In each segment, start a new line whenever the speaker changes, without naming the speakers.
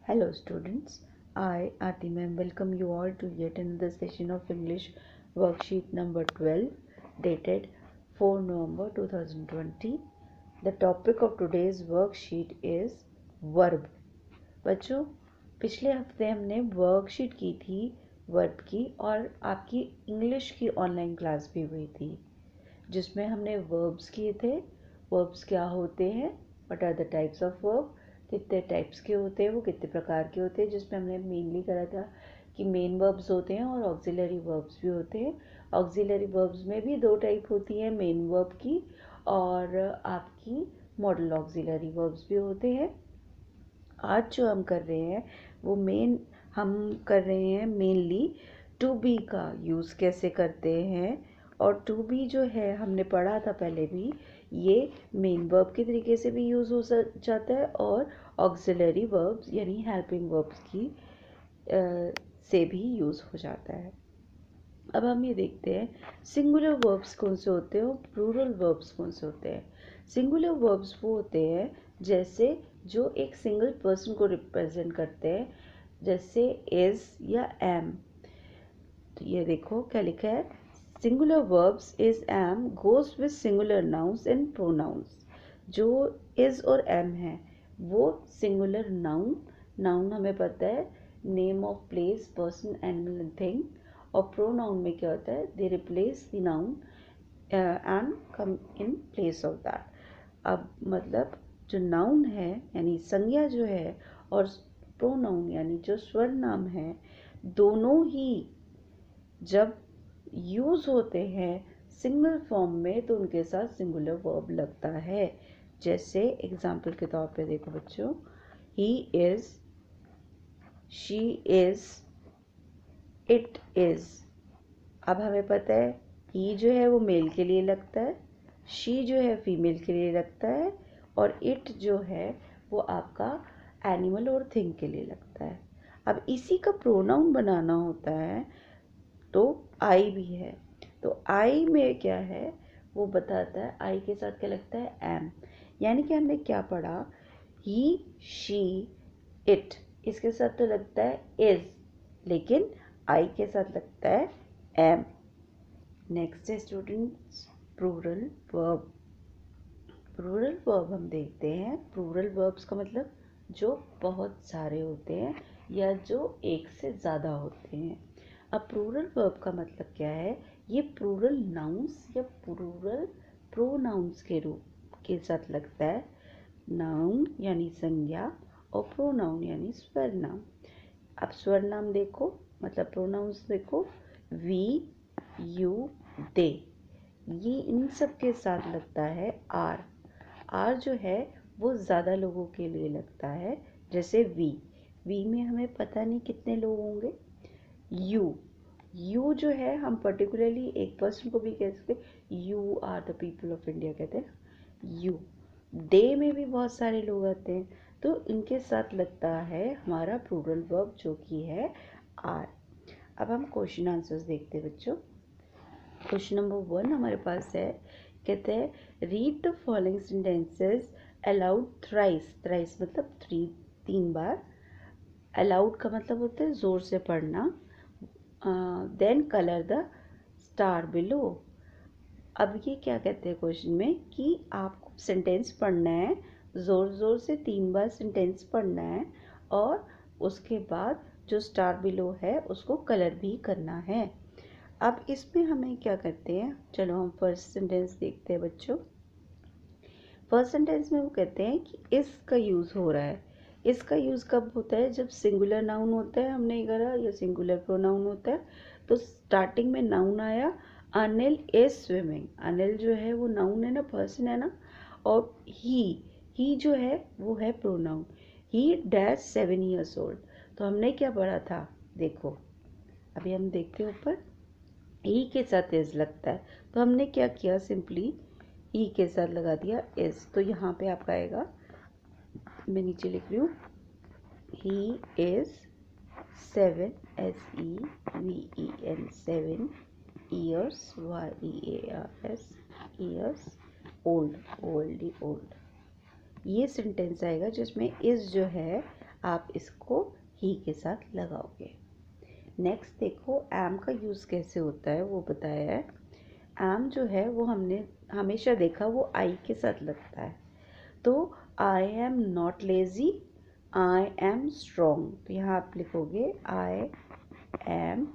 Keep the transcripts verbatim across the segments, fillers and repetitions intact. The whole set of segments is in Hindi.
Hello students, I Aarti ma'am welcome you all to yet another session of English worksheet number twelve dated four November two thousand twenty. The topic of today's worksheet is verb. बच्चों पिछले हफ्ते हमने वर्कशीट की थी वर्ब की और आपकी इंग्लिश की ऑनलाइन क्लास भी हुई थी जिसमें हमने वर्ब्स किए थे। वर्ब्स क्या होते हैं, what are the types of verb, कितने टाइप्स के होते हैं, वो कितने प्रकार के होते हैं, जिसमें हमने मेनली करा था कि मेन वर्ब्स होते हैं और ऑक्सिलरी वर्ब्स भी होते हैं। ऑक्सिलरी वर्ब्स में भी दो टाइप होती हैं, मेन वर्ब की और आपकी मॉडल ऑक्सिलरी वर्ब्स भी होते हैं। आज जो हम कर रहे हैं वो मेन हम कर रहे हैं मेनली टू बी का यूज़ कैसे करते हैं। और टू बी जो है हमने पढ़ा था पहले भी, ये मेन वर्ब के तरीके से भी यूज़ हो जाता है और ऑक्सिलरी वर्ब्स यानी हेल्पिंग वर्ब्स की आ, से भी यूज़ हो जाता है। अब हम ये देखते हैं सिंगुलर वर्ब्स कौन से होते हैं और प्लूरल वर्ब्स कौन से होते हैं। सिंगुलर वर्ब्स वो होते हैं जैसे जो एक सिंगल पर्सन को रिप्रेजेंट करते हैं, जैसे इज या एम। तो ये देखो क्या लिखा है, singular verbs is am goes with singular nouns and pronouns. जो इज और एम है वो सिंगुलर नाउन, नाउन हमें पता है name of place person animal and thing, और प्रोनाउन में क्या होता है, they replace the noun and come in place of that. अब मतलब जो नाउन है यानी संज्ञा जो है और प्रोनाउन यानी जो स्वर नाम है, दोनों ही जब यूज़ होते हैं सिंगल फॉर्म में तो उनके साथ सिंगुलर वर्ब लगता है। जैसे एग्जाम्पल के तौर पे देखो बच्चों, he is, she is, it is. अब हमें पता है ही जो है वो मेल के लिए लगता है, शी जो है फीमेल के लिए लगता है, और इट जो है वो आपका एनिमल और थिंग के लिए लगता है। अब इसी का प्रोनाउन बनाना होता है तो आई भी है। तो आई में क्या है वो बताता है, आई के साथ क्या लगता है, एम। यानी कि हमने क्या पढ़ा, ही, शी, इट, इसके साथ तो लगता है इज, लेकिन आई के साथ लगता है एम। नेक्स्ट है students plural verb. Plural verb हम देखते हैं, प्लूरल वर्ब्स का मतलब जो बहुत सारे होते हैं या जो एक से ज़्यादा होते हैं। अब प्लूरल वर्ब का मतलब क्या है, ये प्लूरल नाउन्स या प्लूरल प्रोनाउंस के रूप के साथ लगता है। नाउन यानी संज्ञा और प्रोनाउन यानी स्वर नाम। अब स्वर नाम देखो, मतलब प्रोनाउंस देखो, वी, यू, दे, ये इन सब के साथ लगता है आर। आर जो है वो ज़्यादा लोगों के लिए लगता है, जैसे वी, वी में हमें पता नहीं कितने लोग होंगे। यू, यू जो है हम पर्टिकुलरली एक पर्सन को भी कह सकते, you are the people of India कहते हैं यू। दे में भी बहुत सारे लोग आते हैं, तो इनके साथ लगता है हमारा प्लूरल वर्ब जो कि है आर। अब हम क्वेश्चन आंसर्स देखते हैं बच्चों। क्वेश्चन नंबर वन हमारे पास है, कहते हैं read the following sentences aloud thrice. Thrice मतलब थ्री, तीन बार। अलाउड का मतलब होता है ज़ोर से पढ़ना। Then colour the star below. अब ये क्या कहते हैं क्वेश्चन में कि आपको सेंटेंस पढ़ना है, ज़ोर ज़ोर से तीन बार सेंटेंस पढ़ना है, और उसके बाद जो स्टार बिलो है उसको कलर भी करना है। अब इसमें हमें क्या करते हैं, चलो हम फर्स्ट सेंटेंस देखते हैं बच्चों। फर्स्ट सेंटेंस में वो कहते हैं कि इसका यूज़ हो रहा है। इसका यूज़ कब होता है, जब सिंगुलर नाउन होता है, हमने करा, या सिंगुलर प्रोनाउन होता है। तो स्टार्टिंग में नाउन आया, अनिल इज स्विमिंग। अनिल जो है वो नाउन है ना, पर्सन है ना, और ही, ही जो है वो है pronoun. He dash seven years old. तो हमने क्या पढ़ा था, देखो अभी हम देखते हैं ऊपर, ही के साथ इज लगता है, तो हमने क्या किया, सिंपली ही के साथ लगा दिया इज। तो यहाँ पे आपका आएगा, मैं नीचे लिख रही हूँ, he is seven, S E V E N, seven years, Y E A R S, years, old, old old. ये सेंटेंस आएगा जिसमें इज जो है आप इसको ही के साथ लगाओगे। नेक्स्ट देखो एम का यूज़ कैसे होता है वो बताया है। एम जो है वो हमने हमेशा देखा वो आई के साथ लगता है। तो I am not lazy, I am strong, तो यहाँ आप लिखोगे आई एम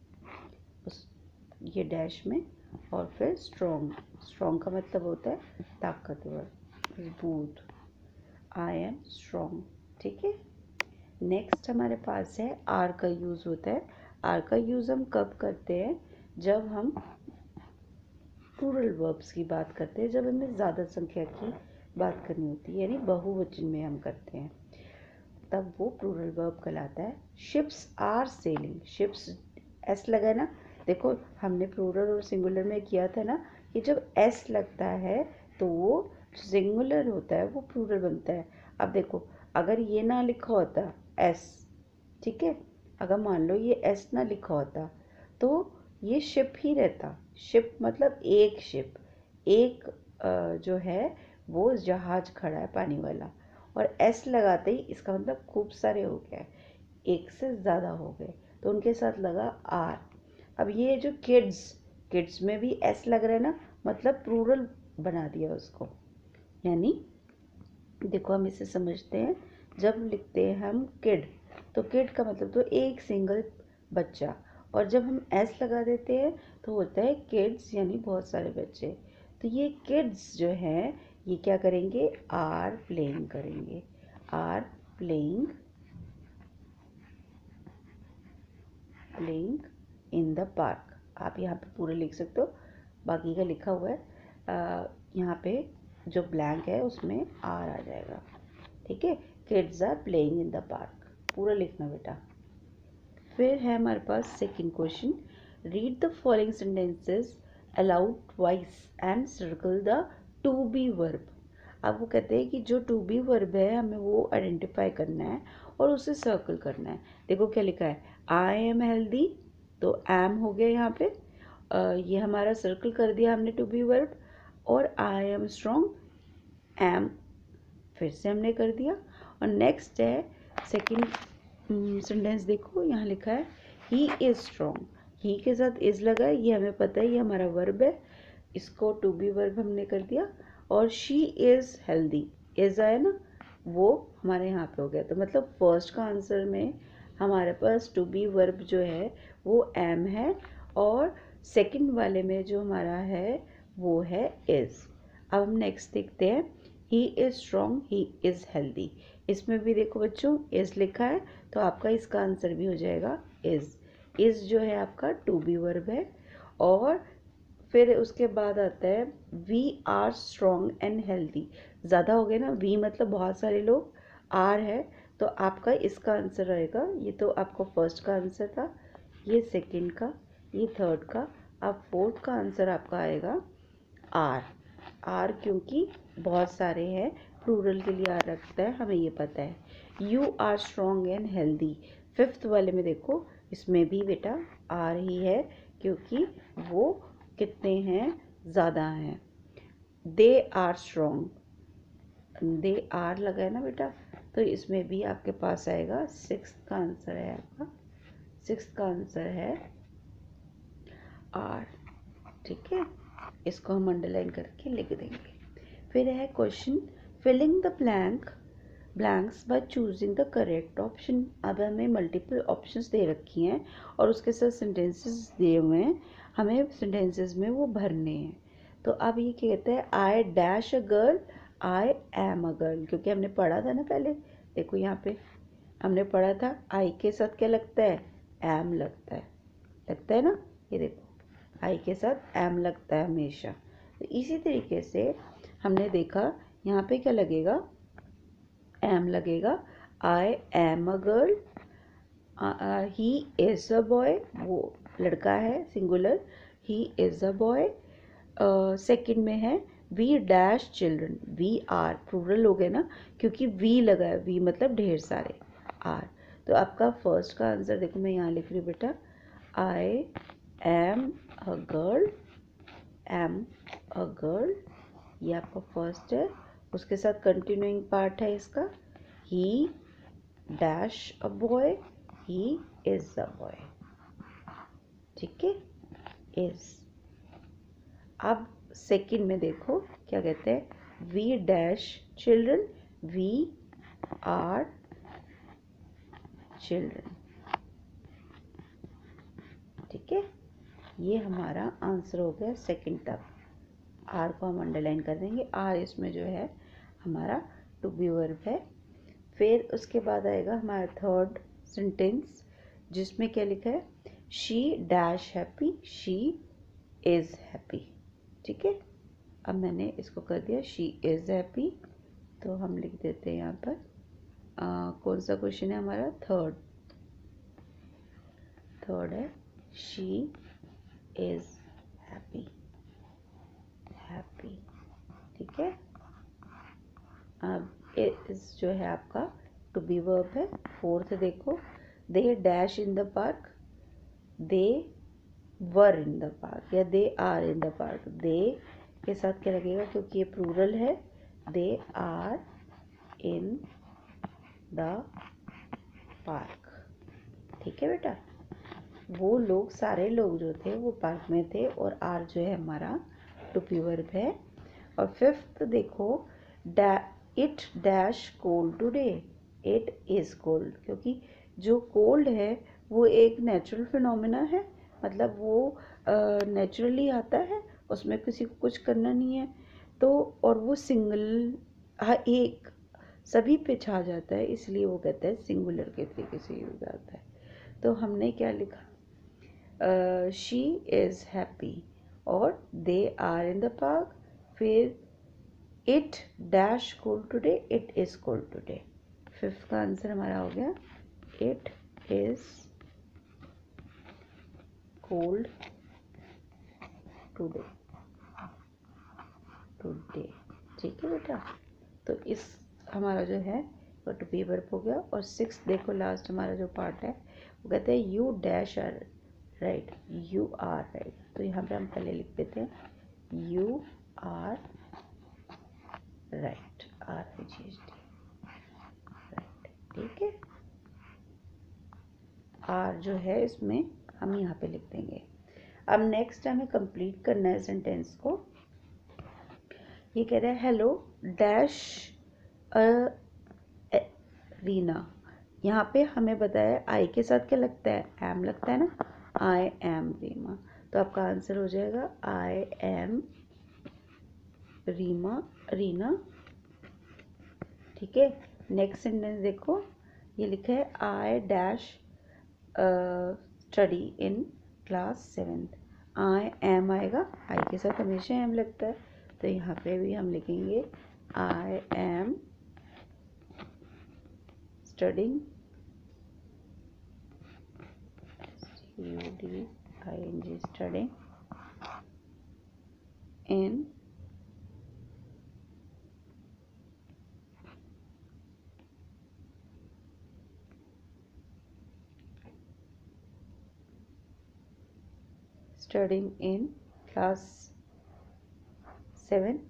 ये डैश में और फिर स्ट्रॉन्ग। स्ट्रॉन्ग का मतलब होता है ताकतवर, मजबूत। आई एम स्ट्रॉन्ग, ठीक है। नेक्स्ट हमारे पास है आर का यूज़ होता है। आर का यूज़ हम कब करते हैं? जब हम प्लूरल वर्ब्स की बात करते हैं, जब हमें ज़्यादा संख्या की बात करनी होती है, यानी बहुवचन में हम करते हैं, तब वो प्लूरल वर्ब कहलाता है। Ships are sailing, ships S लगा है ना, देखो हमने प्लूरल और सिंगुलर में किया था ना कि जब एस लगता है तो वो सिंगुलर होता है, वो प्लूरल बनता है। अब देखो अगर ये ना लिखा होता एस, ठीक है, अगर मान लो ये एस ना लिखा होता तो ये शिप ही रहता। शिप मतलब एक शिप, एक जो है वो जहाज खड़ा है पानी वाला, और एस लगाते ही इसका मतलब खूब सारे हो गए, एक से ज़्यादा हो गए, तो उनके साथ लगा आर। अब ये जो किड्स, किड्स में भी एस लग रहा है ना, मतलब प्लूरल बना दिया उसको। यानी देखो हम इसे समझते हैं, जब लिखते हैं हम किड तो किड का मतलब तो एक सिंगल बच्चा, और जब हम एस लगा देते हैं तो होता है किड्स, यानी बहुत सारे बच्चे। तो ये किड्स जो हैं ये क्या करेंगे? आर प्लेइंग करेंगे, are playing playing in the park. आप यहाँ पे पूरे लिख सकते हो, बाकी का लिखा हुआ है आ, यहाँ पे जो ब्लैंक है उसमें आर आ जाएगा, ठीक है। Kids are playing in the park, पूरा लिखना बेटा। फिर है हमारे पास second question, read the following sentences aloud twice and circle the to be verb. अब वो कहते हैं कि जो टू बी वर्ब है हमें वो आइडेंटिफाई करना है और उसे सर्कल करना है। देखो क्या लिखा है, आई एम हेल्दी, तो एम हो गया यहाँ पे, आ, ये हमारा सर्कल कर दिया हमने टू बी वर्ब, और आई एम स्ट्रॉन्ग, एम फिर से हमने कर दिया। और नेक्स्ट है सेकंड सेंटेंस, देखो यहाँ लिखा है ही इज़ स्ट्रॉन्ग, ही के साथ इज़ लगा है, ये हमें पता है ये हमारा वर्ब है, इसको टू बी वर्ब हमने कर दिया। और शी इज़ हेल्दी, इज़ आया ना, वो हमारे यहाँ पे हो गया। तो मतलब फर्स्ट का आंसर में हमारे पास टू बी वर्ब जो है वो एम है, और सेकंड वाले में जो हमारा है वो है इज़। अब हम नेक्स्ट देखते हैं, he is strong, he is healthy. इसमें भी देखो बच्चों इज़ लिखा है, तो आपका इसका आंसर भी हो जाएगा इज़। इज़ जो है आपका टू बी वर्ब है। और फिर उसके बाद आता है we are strong and healthy, ज़्यादा हो गए ना, वी मतलब बहुत सारे लोग, आर है, तो आपका इसका आंसर रहेगा, ये तो आपका फर्स्ट का आंसर था, ये सेकंड का, ये थर्ड का, अब फोर्थ का आंसर आपका आएगा आर। आर क्योंकि बहुत सारे हैं, प्लूरल के लिए आर रखता है, हमें ये पता है। You are strong and healthy, fifth वाले में देखो इसमें भी बेटा आर ही है, क्योंकि वो कितने हैं? ज़्यादा हैं। They are strong, they are लगा है ना बेटा, तो इसमें भी आपके पास आएगा, सिक्स का आंसर है आपका, सिक्स का आंसर है आर, ठीक है। इसको हम अंडरलाइन करके लिख देंगे। फिर है question, filling the blank blanks by choosing the correct option. अब हमें मल्टीपल ऑप्शंस दे रखी हैं और उसके साथ सेंटेंसेस दिए हुए हैं, हमें सेंटेंसेस में वो भरने हैं। तो अब ये क्या कहते हैं, I dash a girl, I am a girl, क्योंकि हमने पढ़ा था ना पहले, देखो यहाँ पे हमने पढ़ा था आई के साथ क्या लगता है? एम लगता है, लगता है ना, ये देखो आई के साथ एम लगता है हमेशा। तो इसी तरीके से हमने देखा यहाँ पे क्या लगेगा, एम लगेगा। I am a girl, he is a boy, वो लड़का है singular, he is a boy. Second में है we dash children, we are plural हो गए ना, क्योंकि वी लगा है, वी मतलब ढेर सारे, आर। तो आपका फर्स्ट का आंसर देखो मैं यहाँ लिख रही हूँ बेटा, I am a girl, am a girl, ये आपका फर्स्ट है। उसके साथ कंटिन्यूइंग पार्ट है इसका, he dash a boy, he is a boy. ठीक है, इज। अब सेकंड में देखो क्या कहते हैं, we dash children, we are children. ठीक है, ये हमारा आंसर हो गया सेकंड तक। आर को हम अंडरलाइन कर देंगे, आर इसमें जो है हमारा टू बी वर्ब है। फिर उसके बाद आएगा हमारा थर्ड सेंटेंस, जिसमें क्या लिखा है, she dash happy, she is happy. ठीक है, अब मैंने इसको कर दिया शी इज हैप्पी, तो हम लिख देते हैं यहाँ पर आ, कौन सा क्वेश्चन है हमारा, थर्ड। थर्ड है शी इज हैप्पी, हैप्पी। ठीक है, अब इज जो है आपका टू बी वर्ब है। फोर्थ देखो, they dash in the park, they were in the park या they are in the park. They के साथ क्या लगेगा, क्योंकि ये प्लूरल है, they are in the park. ठीक है बेटा, वो लोग, सारे लोग जो थे वो पार्क में थे, और आर जो है हमारा टू बी वर्ब है। और फिफ्थ देखो, it dash cold today, it is cold, क्योंकि जो कोल्ड है वो एक नेचुरल फिनोमिना है, मतलब वो नेचुरली uh, आता है, उसमें किसी को कुछ करना नहीं है। तो और वो सिंगल, हाँ, एक सभी पे छा जाता है, इसलिए वो कहते हैं सिंगुलर के तरीके से यूज आता है। तो हमने क्या लिखा, शी इज़ हैप्पी और they are in the park. फिर it dash cold today, it is cold today. Fifth का आंसर हमारा हो गया, it is cold today, today. ठीक है बेटा, तो इस हमारा जो है वो टू बी वर्ब हो गया। और सिक्स देखो, लास्ट हमारा जो पार्ट है वो कहते हैं you dash are right, you are right. तो यहाँ पे हम पहले लिख देते हैं you are right, R I G H T, right. ठीक है, आर जो है इसमें हम यहाँ पे लिख देंगे। अब नेक्स्ट हमें कंप्लीट करना है सेंटेंस को। ये कह रहा है हेलो डैश रीना। यहाँ पे हमें बताया आई के साथ क्या लगता है, एम लगता है ना, आई एम रीमा। तो आपका आंसर हो जाएगा आई एम रीमा, रीना। ठीक है, नेक्स्ट सेंटेंस देखो, ये लिखा है I dash study in class seventh. I am आएगा, आई के साथ हमेशा एम लगता है, तो यहाँ पे भी हम लिखेंगे I am studying, U D I N G, studying in studying in class seven.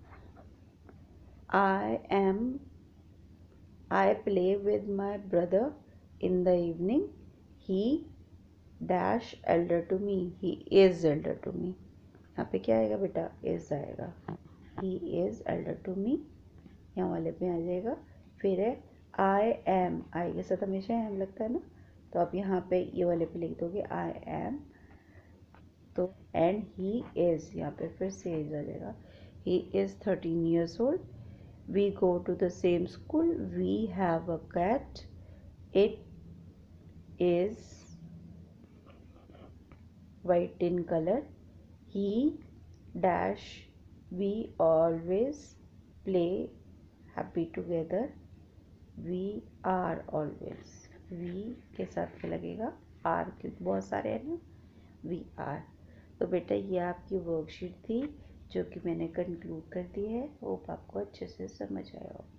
I am I play with my brother in the evening. He dash elder to me. He is elder to me. यहाँ पे क्या आएगा बेटा, is आएगा। He is elder to me, यहाँ वाले पे आ जाएगा। फिर है I am, I के साथ हमेशा am लगता है ना, तो आप यहाँ पे ये वाले पे लिख दोगे I am। तो एंड ही इज़, यहाँ पे फिर से एज आ जाएगा। He is thirteen years old. We go to the same school. We have a cat. It is white in colour. He dash we always play happy together. We are always, we के साथ क्या लगेगा, आर, क्योंकि बहुत सारे हैं ना, वी आर। तो बेटा ये आपकी वर्कशीट थी जो कि मैंने कंक्लूड कर दी है। होप आपको अच्छे से समझ आया हो।